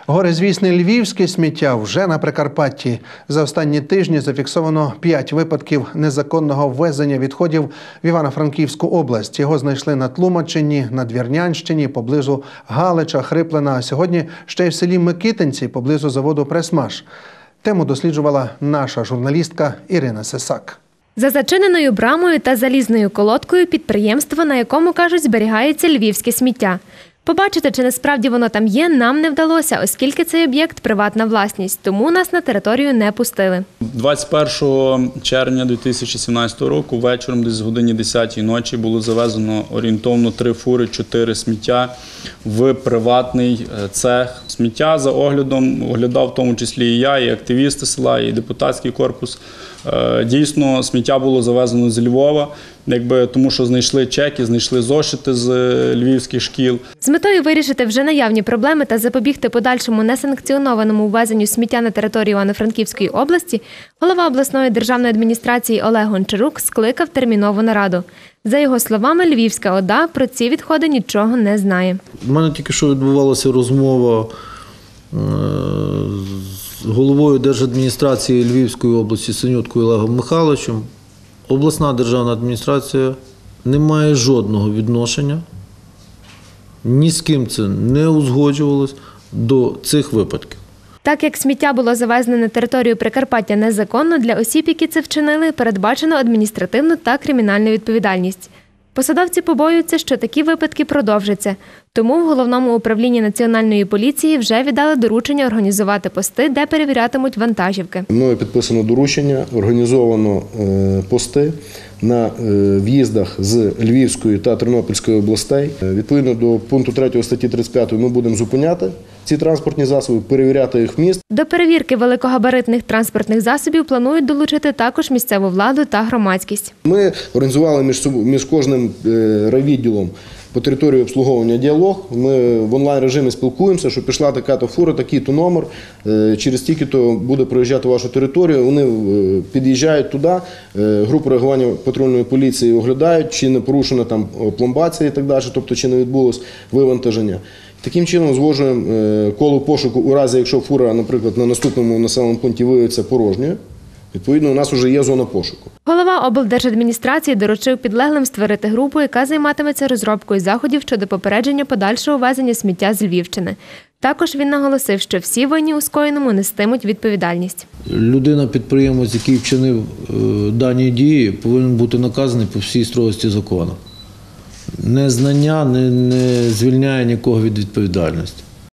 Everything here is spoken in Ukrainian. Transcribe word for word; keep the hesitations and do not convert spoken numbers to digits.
Горизвісне львівське сміття вже на Прикарпатті. За останні тижні зафіксовано п'ять випадків незаконного ввезення відходів в Івано-Франківську область. Його знайшли на Тлумаччині, на Двірнянщині, поблизу Галича, Хриплина, а сьогодні ще й в селі Микитинці, поблизу заводу «Пресмаш». Тему досліджувала наша журналістка Ірина Сисак. За зачиненою брамою та залізною колодкою підприємство, на якому, кажуть, зберігається львівське сміття. Побачити, чи насправді воно там є, нам не вдалося, оскільки цей об'єкт – приватна власність, тому нас на територію не пустили. двадцять першого червня дві тисячі сімнадцятого року вечором, десь в годині десятій ночі, було завезено орієнтовно три фури, чотири сміття в приватний цех. Сміття за оглядом оглядав в тому числі і я, і активісти села, і депутатський корпус. Дійсно, сміття було завезено з Львова, якби, тому що знайшли чеки, знайшли зошити з львівських шкіл. З метою вирішити вже наявні проблеми та запобігти подальшому несанкціонованому ввезенню сміття на територію Івано-Франківської області, голова обласної державної адміністрації Олег Гончарук скликав термінову нараду. За його словами, Львівська ОДА про ці відходи нічого не знає. У мене тільки що відбувалася розмова з головою держадміністрації Львівської області Синюткою Олегом Михайловичем. Обласна державна адміністрація не має жодного відношення, ні з ким це не узгоджувалось до цих випадків. Так як сміття було завезене на територію Прикарпаття незаконно, для осіб, які це вчинили, передбачено адміністративну та кримінальну відповідальність. Посадовці побоюються, що такі випадки продовжаться. Тому в Головному управлінні Національної поліції вже віддали доручення організувати пости, де перевірятимуть вантажівки. Мною підписано доручення, організовано пости на в'їздах з Львівської та Тернопільської областей. Відповідно до пункту третього статті тридцять п'ятої ми будемо зупиняти ці транспортні засоби, перевіряти їх вміст. До перевірки великогабаритних транспортних засобів планують долучити також місцеву владу та громадськість. Ми організували між, між кожним райвідділом по території обслуговування діалог. Ми в онлайн-режимі спілкуємося, що пішла така-то фура, такий-то номер, через стільки-то буде проїжджати вашу територію. Вони під'їжджають туди, групу реагування патрульної поліції оглядають, чи не порушена там пломбація і так далі, тобто чи не відбулось вивантаження. Таким чином звужуємо коло пошуку у разі, якщо фура, наприклад, на наступному населеному пункті виявиться порожньою. Відповідно, у нас вже є зона пошуку. Голова облдержадміністрації доручив підлеглим створити групу, яка займатиметься розробкою заходів щодо попередження подальшого ввезення сміття з Львівщини. Також він наголосив, що всі винні у скоєному нестимуть відповідальність. Людина-підприємець, який вчинив дані дії, повинен бути наказаний по всій строгості закону. Незнання не, не звільняє нікого від відповідальності.